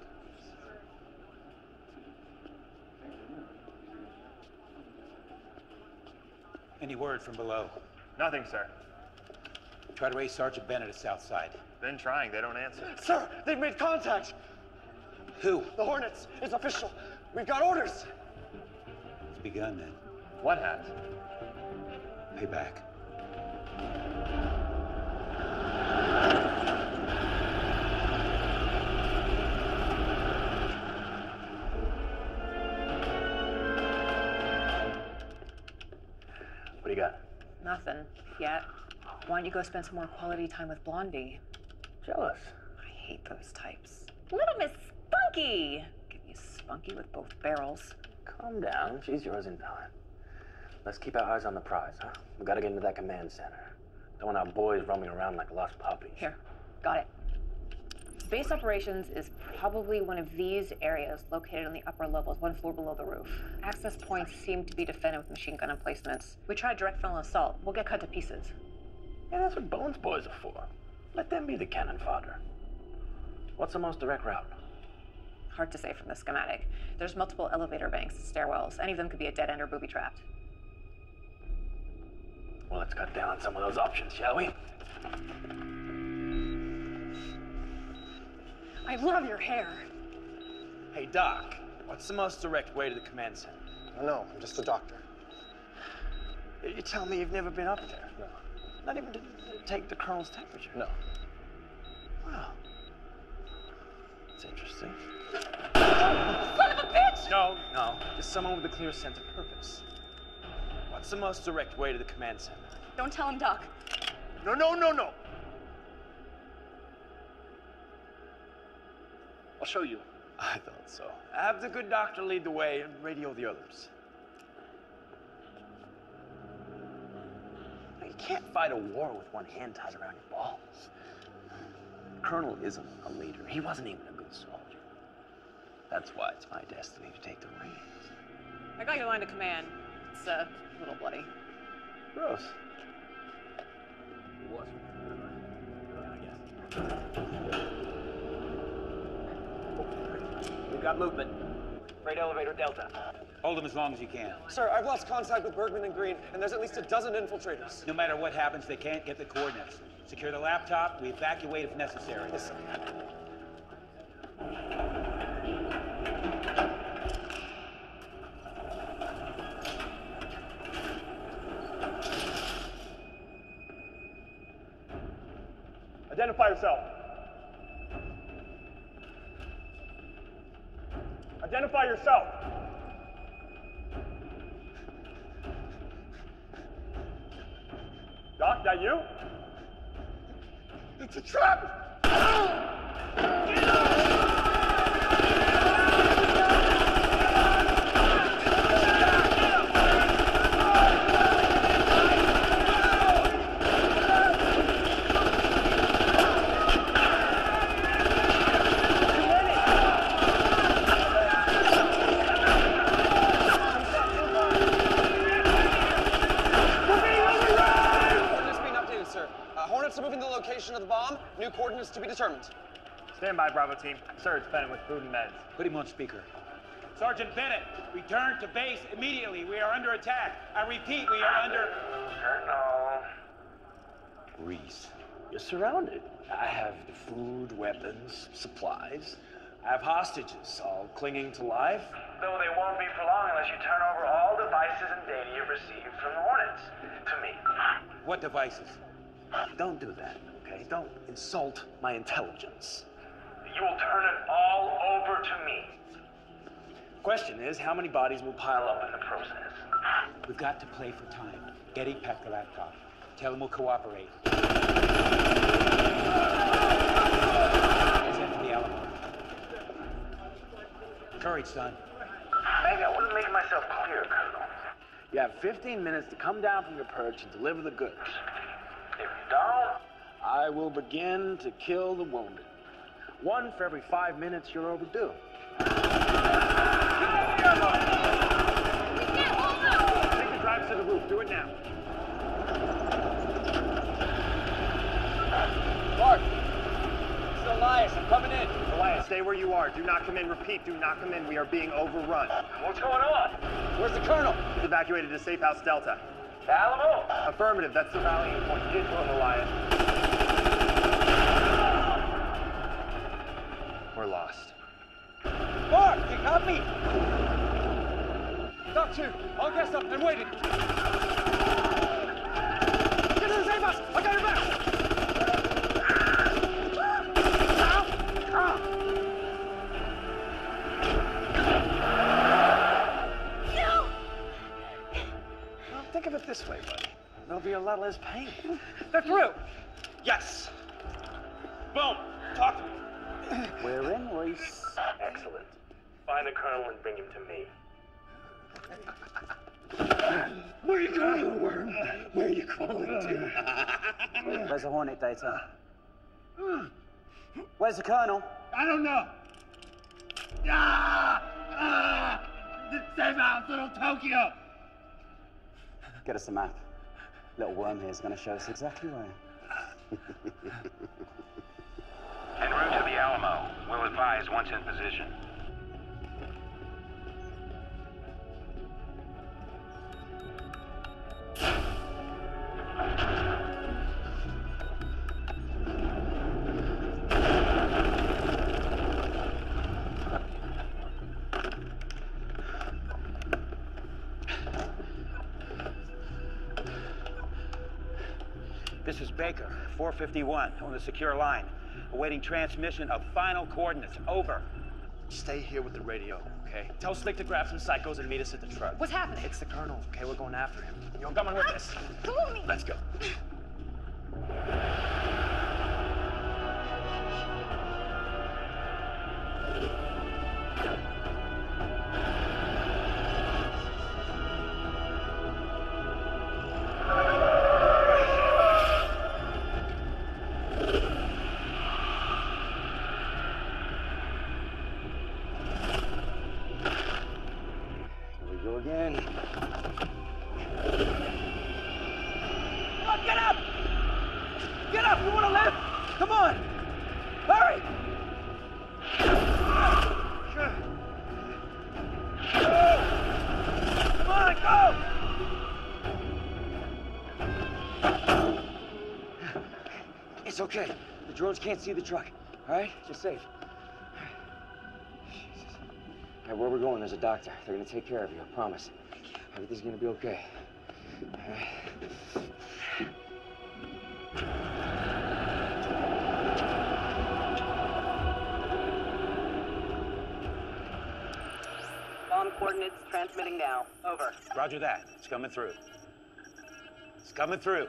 Any word from below? Nothing, sir. Try to raise Sergeant Bennett at Southside. Been trying, they don't answer. Sir, they've made contact. Who? The Hornets. It's official. We've got orders. It's begun then. What has? Payback. What do you got? Nothing yet. Why don't you go spend some more quality time with Blondie? Jealous. I hate those types. Little Miss Spunky! Give you spunky with both barrels. Calm down. She's yours in time. Let's keep our eyes on the prize, huh? We gotta get into that command center. Don't want our boys roaming around like lost puppies. Here, got it. Base operations is probably one of these areas located on the upper levels, one floor below the roof. Access points seem to be defended with machine gun emplacements. We tried direct frontal assault. We'll get cut to pieces. Yeah, that's what Bones boys are for. Let them be the cannon fodder. What's the most direct route? Hard to say from the schematic. There's multiple elevator banks, stairwells. Any of them could be a dead end or booby trapped. Well, let's cut down on some of those options, shall we? I love your hair. Hey, Doc, what's the most direct way to the command center? No, I'm just a doctor. You tell me you've never been up there? No. Not even to take the colonel's temperature? No. Wow. That's interesting. Son of a bitch! No, no. Just someone with a clear sense of purpose. What's the most direct way to the command center? Don't tell him, Doc. No, no, no, no. I'll show you. I thought so. Have the good doctor lead the way and radio the others. You can't fight a war with one hand tied around your balls. The colonel isn't a leader. He wasn't even a good soldier. That's why it's my destiny to take the reins. I got your line to command. It's uh, a little bloody. Gross. It was. We've got movement. Freight elevator Delta. Hold them as long as you can. Sir, I've lost contact with Bergman and Green, and there's at least a dozen infiltrators. No matter what happens, they can't get the coordinates. Secure the laptop. We evacuate if necessary. Yes, sir. Identify yourself. Identify yourself. Doc, that you? It's a trap! Moving the location of the bomb. New coordinates to be determined. Stand by, Bravo team. Sir, it's Bennett with food and meds. Put him on speaker. Sergeant Bennett, return to base immediately. We are under attack. I repeat, we are under... Colonel. Reese. You're surrounded. I have the food, weapons, supplies. I have hostages, all clinging to life. Though they won't be for long unless you turn over all devices and data you've received from the Hornets to me. What devices? Don't do that, okay? Don't insult my intelligence. You will turn it all over to me. Question is, how many bodies will pile up in the process? We've got to play for time. Getty, pack the laptop. Tell him we'll cooperate. Let's head for the Alamo. Courage, son. Maybe I wasn't making myself clear, Colonel. You have fifteen minutes to come down from your perch and deliver the goods. If you don't, I will begin to kill the wounded. One for every five minutes you're overdue. Take the drive to the roof. Do it now. Mark! It's Elias. I'm coming in. Elias, stay where you are. Do not come in. Repeat, do not come in. We are being overrun. What's going on? Where's the Colonel? He's evacuated to Safe House Delta. The Alamo? Affirmative. That's the rallying point. Get to him, Elias. We're lost. Mark, you got me! Doc two, I'll guess up and waiting. Get to the safe house! I got your back! No! Well, think of it this way, buddy. There'll be a lot less pain. They're through! Yes! Boom! Talk to me. We're in, Reese. Excellent. Find the Colonel and bring him to me. Where are you going, Worm? Where are you crawling to? Where's the Hornet data? Where's the Colonel? I don't know. Ah! Ah! The safe house, little Tokyo! Get us a map. Little Worm here is going to show us exactly where. En route to the Alamo. We'll advise once in position. This is Baker, four fifty-one, on the secure line. Awaiting transmission of final coordinates. Over. Stay here with the radio, okay? Tell Slick to grab some psychos and meet us at the truck. What's happening? It's the Colonel, okay? We're going after him. You're coming with us. Follow me. Let's go. It's okay. The drones can't see the truck. All right? You're safe. Jesus. All right, where we're going, there's a doctor. They're gonna take care of you, I promise. Everything's gonna be okay. All right? Bomb coordinates transmitting now. Over. Roger that. It's coming through. It's coming through.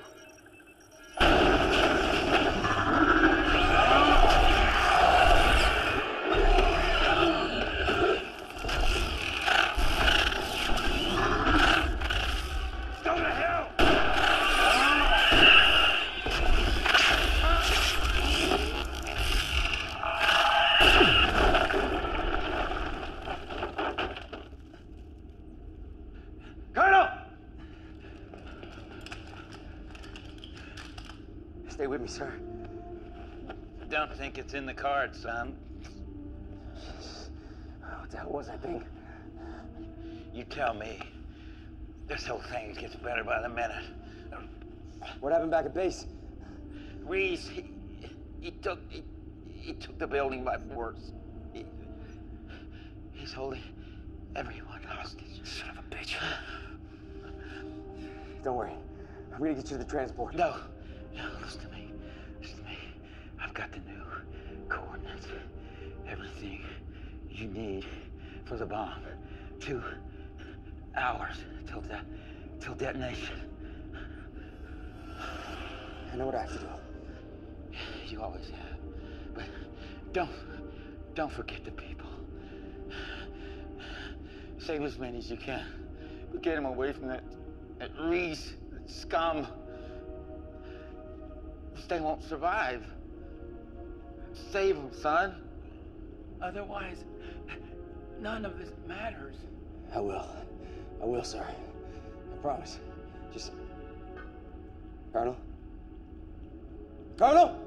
Stay with me, sir. Don't think it's in the cards, son. What the hell was that thing? You tell me. This whole thing gets better by the minute. What happened back at base? Reese, he, he took he, he took the building by force. He, He's holding everyone hostage. Son of a bitch. Don't worry. I'm gonna get you to the transport. No. No, listen to me. Listen to me. I've got the new coordinates. Everything you need for the bomb. Two hours till de till detonation. I know what I have to do. You always have. But don't, don't forget the people. Save as many as you can. But get them away from that, that Reese, that scum. They won't survive. Save them, son. Otherwise, none of this matters. I will. I will, sir. I promise. Just... Colonel? Colonel!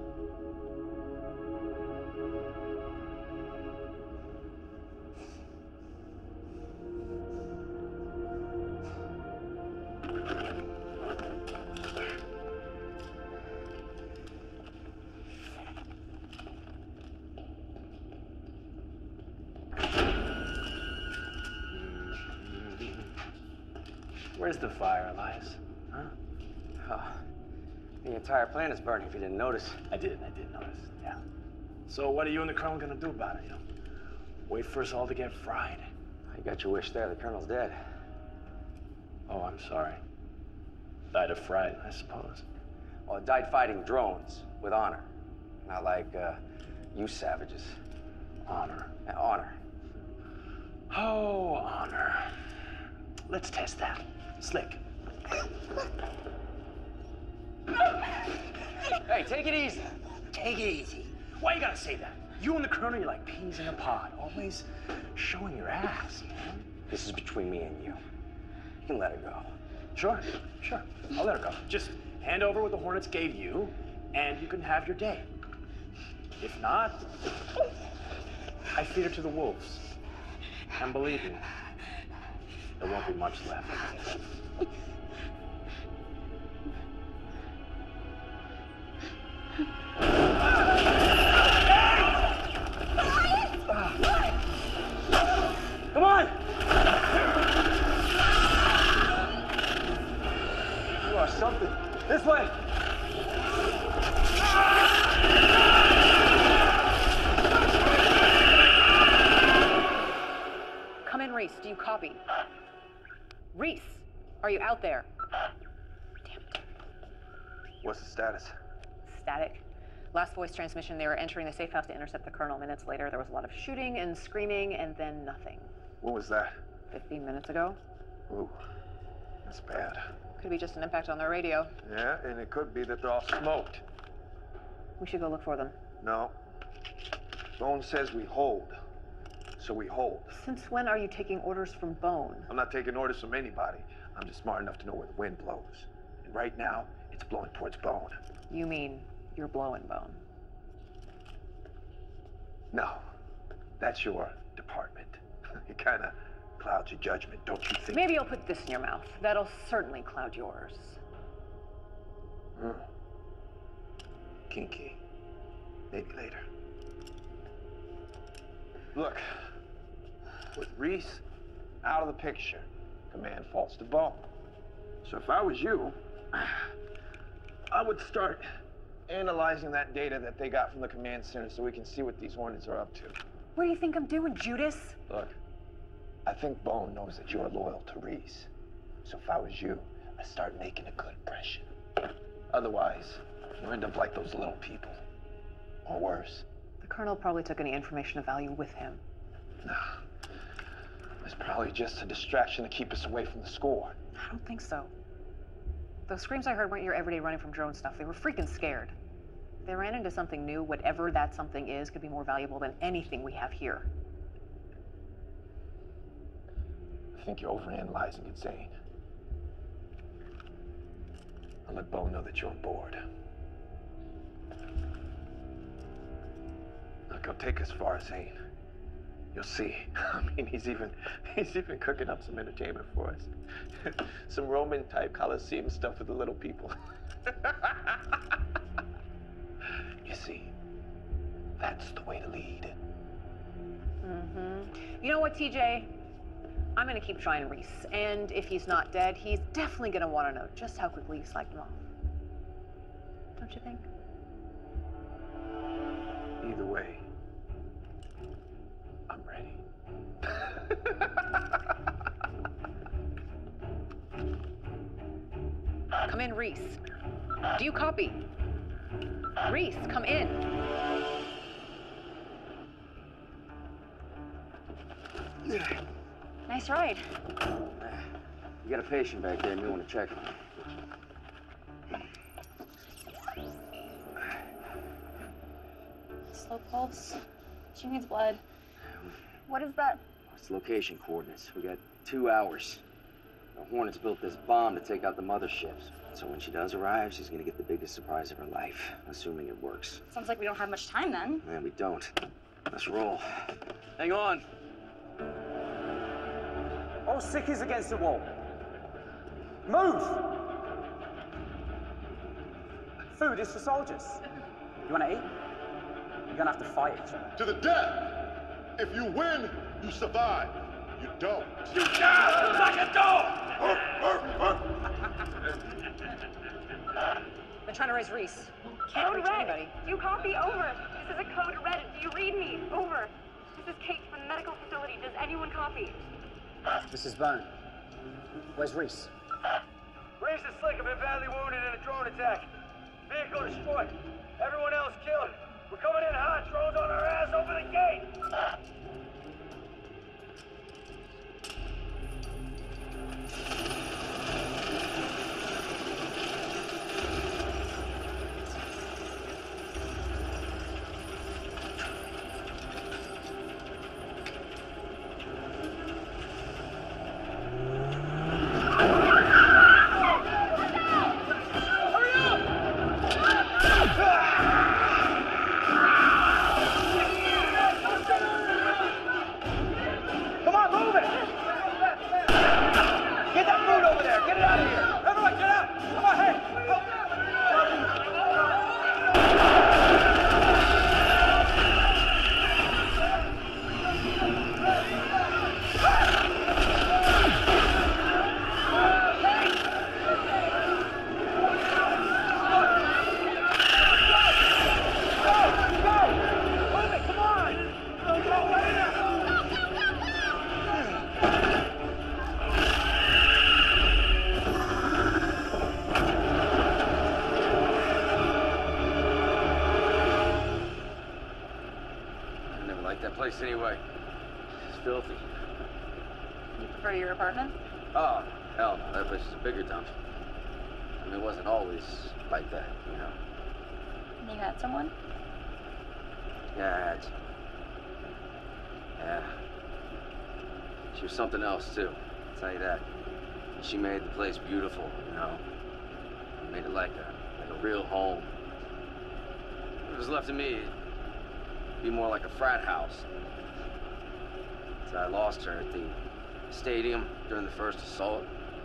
Where's the fire, Elias? Huh? Oh, the entire plant is burning, if you didn't notice. I did, I did notice, yeah. So what are you and the Colonel gonna do about it, you know? Wait for us all to get fried? You got your wish there, the Colonel's dead. Oh, I'm sorry. Died of fright, I suppose. Well, it died fighting drones, with honor. Not like, uh, you savages. Honor. Yeah, honor. Oh, honor. Let's test that. Slick. Hey, take it easy. Take it easy. Why you gotta say that? You and the Colonel, you're like peas in a pod, always showing your ass, man. This is between me and you. You can let it go. Sure, sure. I'll let her go. Just hand over what the Hornets gave you, and you can have your day. If not, I feed her to the wolves. And believe me, there won't be much left. Come on! You are something. This way! Come in, Reese. Do you copy? Reese, are you out there? Damn it. What's the status? Static. Last voice transmission, they were entering the safe house to intercept the Colonel. Minutes later, there was a lot of shooting and screaming, and then nothing. What was that? Fifteen minutes ago. Ooh, that's bad. Could be just an impact on their radio. Yeah, and it could be that they're all smoked. We should go look for them. No. Bone says we hold. So we hold. Since when are you taking orders from Bone? I'm not taking orders from anybody. I'm just smart enough to know where the wind blows. And right now, it's blowing towards Bone. You mean you're blowing Bone? No. That's your department. It kind of clouds your judgment, don't you think? Maybe I'll put this in your mouth. That'll certainly cloud yours. Hmm. Kinky. Maybe later. Look. With Reese out of the picture, command falls to Bone. So if I was you, I would start analyzing that data that they got from the command center so we can see what these Hornets are up to. What do you think I'm doing, Judas? Look, I think Bone knows that you're loyal to Reese. So if I was you, I'd start making a good impression. Otherwise, you end up like those little people. Or worse. The Colonel probably took any information of value with him. No. It's probably just a distraction to keep us away from the score. I don't think so. Those screams I heard weren't your everyday running from drone stuff. They were freaking scared. If they ran into something new, whatever that something is could be more valuable than anything we have here. I think you're overanalyzing it, Zane. I'll let Bone know that you're on board. Look, I'll take as far as Zane. You'll see. I mean, he's even he's even cooking up some entertainment for us. Some Roman-type Colosseum stuff with the little people. You see, that's the way to lead. Mm-hmm. You know what, T J? I'm gonna keep trying Reese. And if he's not dead, he's definitely gonna want to know just how quickly you slacked him off. Don't you think? Either way, I'm ready. Come in, Reese. Do you copy? Reese, come in. Nice ride. You got a patient back there and you want to check on him. Slow pulse. She needs blood. What is that? It's location coordinates. We got two hours. The Hornets built this bomb to take out the motherships. So when she does arrive, she's gonna get the biggest surprise of her life, assuming it works. Sounds like we don't have much time then. Man, we don't. Let's roll. Hang on. All sickies against the wall. Move! Food is for soldiers. You wanna eat? You're gonna have to fight each other. To the death! If you win, you survive. You don't. You die like a dog! They're trying to raise Reese. Can't Code reach red. anybody. Do you copy? Over. This is a code red. Do you read me? Over. This is Kate from the medical facility. Does anyone copy? This is Bone. Where's Reese? Reese and Slick have been badly wounded in a drone attack. Vehicle destroyed. Everyone else killed. We're coming in hot. Drones on our ass. Open the gate. Anyway, it's filthy. You prefer your apartment? Oh, hell no, that place is a bigger dump. I mean, it wasn't always like that, you know. You had someone? Yeah, I had. Yeah. She was something else, too. I'll tell you that. She made the place beautiful, you know. Made it like a, like a real home. If it was left to me, it'd be more like a frat house. So I lost her at the stadium during the first assault.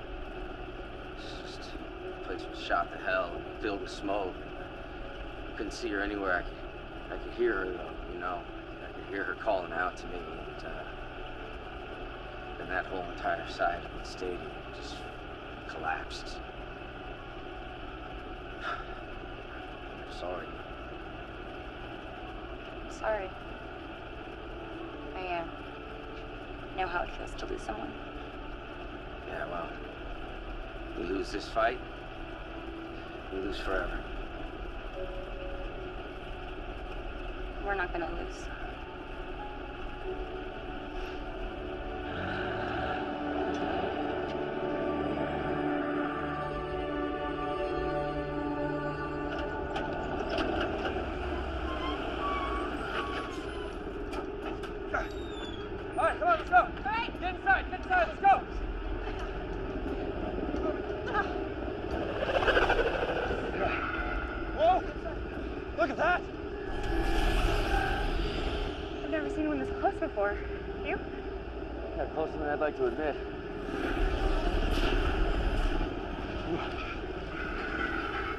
It's just, the place was shot to hell and filled with smoke. I couldn't see her anywhere. I could, I could hear her, though, you know. I could hear her calling out to me. And, uh, and that whole entire side of the stadium just collapsed. I'm sorry. I'm sorry. I uh, know how it feels to lose someone. Yeah, well, we lose this fight, we lose forever. We're not gonna lose. All right, come on, let's go. All right. Get inside, get inside, let's go. Whoa! Look at that! I've never seen one this close before. You? Yeah, closer than I'd like to admit.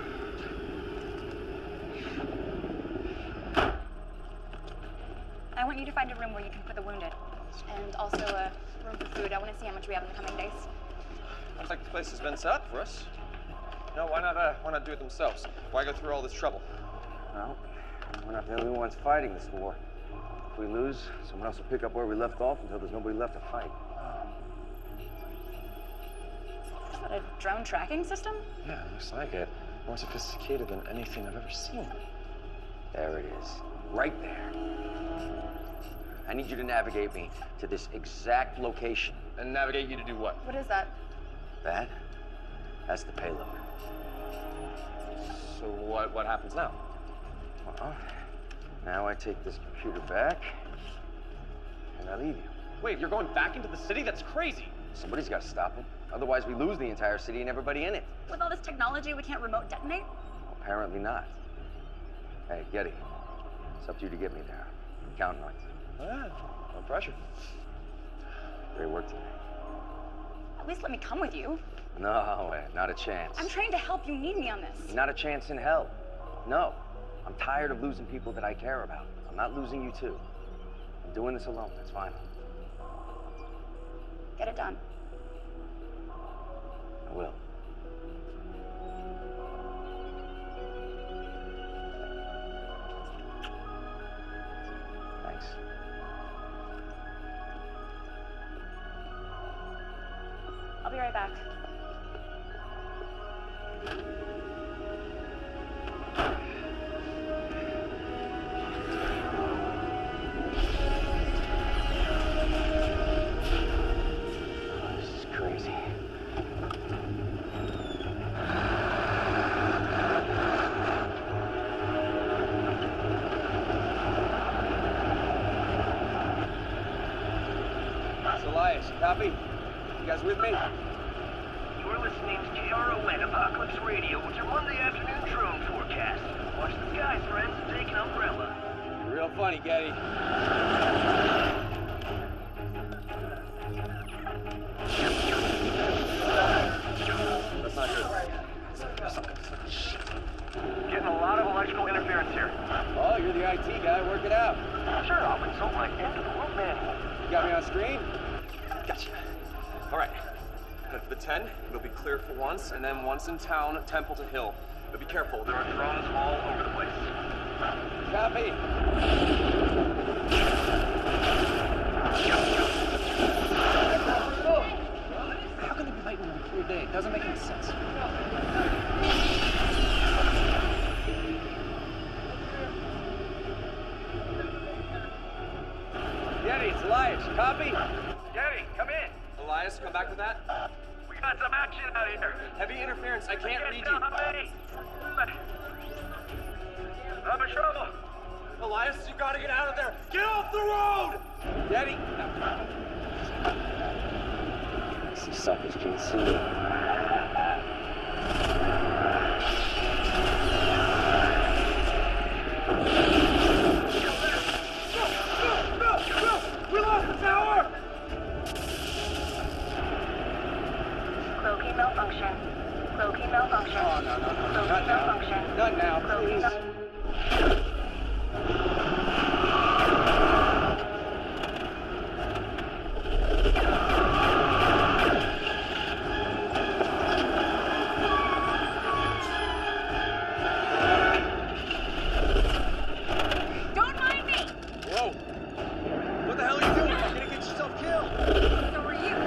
I want want you to find a room where you can put the wounded. And also a room for food. I want to see how much we have in the coming days. Looks like the place has been set up for us. No, why not, uh, why not do it themselves? Why go through all this trouble? Well, we're not the only ones fighting this war. If we lose, someone else will pick up where we left off until there's nobody left to fight. Is that a drone tracking system? Yeah, it looks like it. More sophisticated than anything I've ever seen. There it is. Right there. I need you to navigate me to this exact location. And navigate you to do what? What is that? That? That's the payload. So what, what happens now? Well, now I take this computer back, and I leave you. Wait, you're going back into the city? That's crazy. Somebody's got to stop it. Otherwise, we lose the entire city and everybody in it. With all this technology, we can't remote detonate? Apparently not. Hey, Getty, it's up to you to get me there. I'm counting on you. Yeah, no pressure. Great work today. At least let me come with you. No way, not a chance. I'm trying to help. You need me on this. Not a chance in hell. No. I'm tired of losing people that I care about. I'm not losing you too. I'm doing this alone. That's fine. Get it done. I will. Thanks. I'll be right back. Copy? You guys with me? You're listening to K R O N Apocalypse Radio with your Monday afternoon drone forecast. Watch the skies, friends, and take an umbrella. You're real funny, Getty. That's not good. Getting a lot of electrical interference here. Oh, you're the I T guy. Work it out. Sure, I'll consult my end-of-the-world manual. You got me on screen? Gotcha. All right. At the ten, it'll be clear for once, and then once in town, Temple to Hill. But be careful, there are drones all over the place. Copy. How can they be fighting on a clear day? It doesn't make any sense. Getty, it's Elias. Copy? Getty, come in. Elias, come back with that. We got some action out here. Heavy interference. I can't read Get you. down, me. I'm in trouble. Elias, you gotta get out of there. Get off the road! Getty. These suckers can't see me. We lost the tower! Cloaking malfunction. Cloaking malfunction. Oh, no, no, no, no. Not now. Malfunction. Not now, Cloaking please. mal- Don't mind me! Whoa. What the hell are you doing? You're gonna get yourself killed. So are you.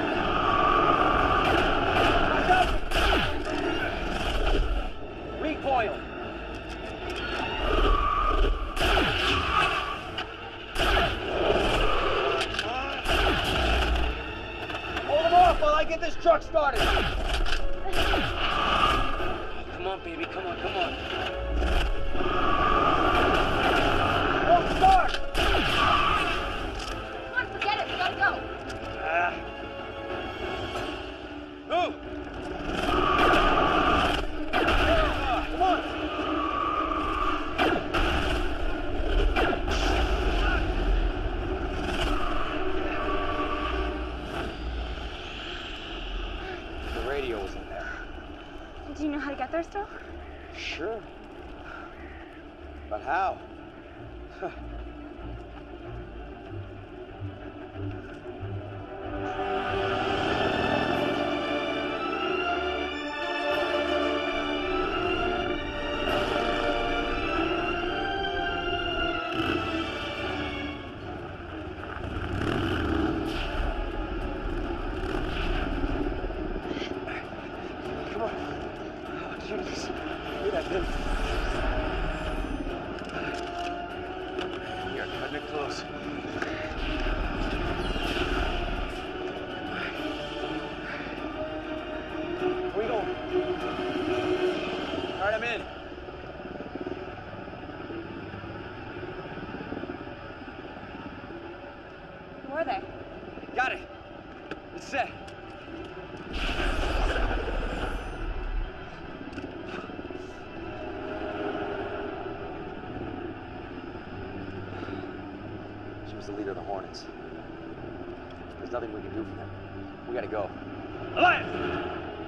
Recoil. Hold them off while I get this truck started. Come on, baby. Come on, come on. Don't start! Come on, forget it. We gotta go. Ah. Move! Ah, come on! The radio was in there. Do you know how to get there still? Sure. But how? are they? Got it. It's set. She was the leader of the Hornets. There's nothing we can do for them. We gotta go. Alliance!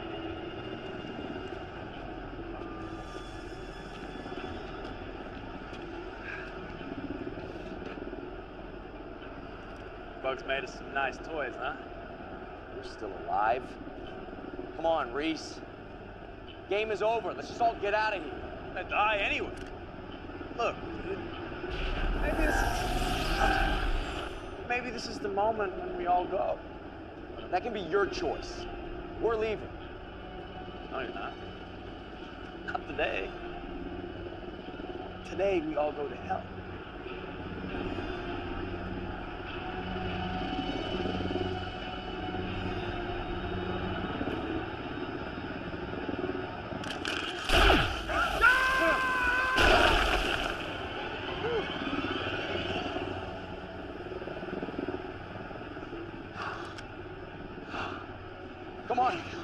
Bugs made us some nice toys, huh? We're still alive. Come on, Reese. Game is over. Let's just all get out of here. I die anyway. Look, maybe this is, maybe this is the moment when we all go. That can be your choice. We're leaving. No, you're not. Not today. Today we all go to hell. Come on.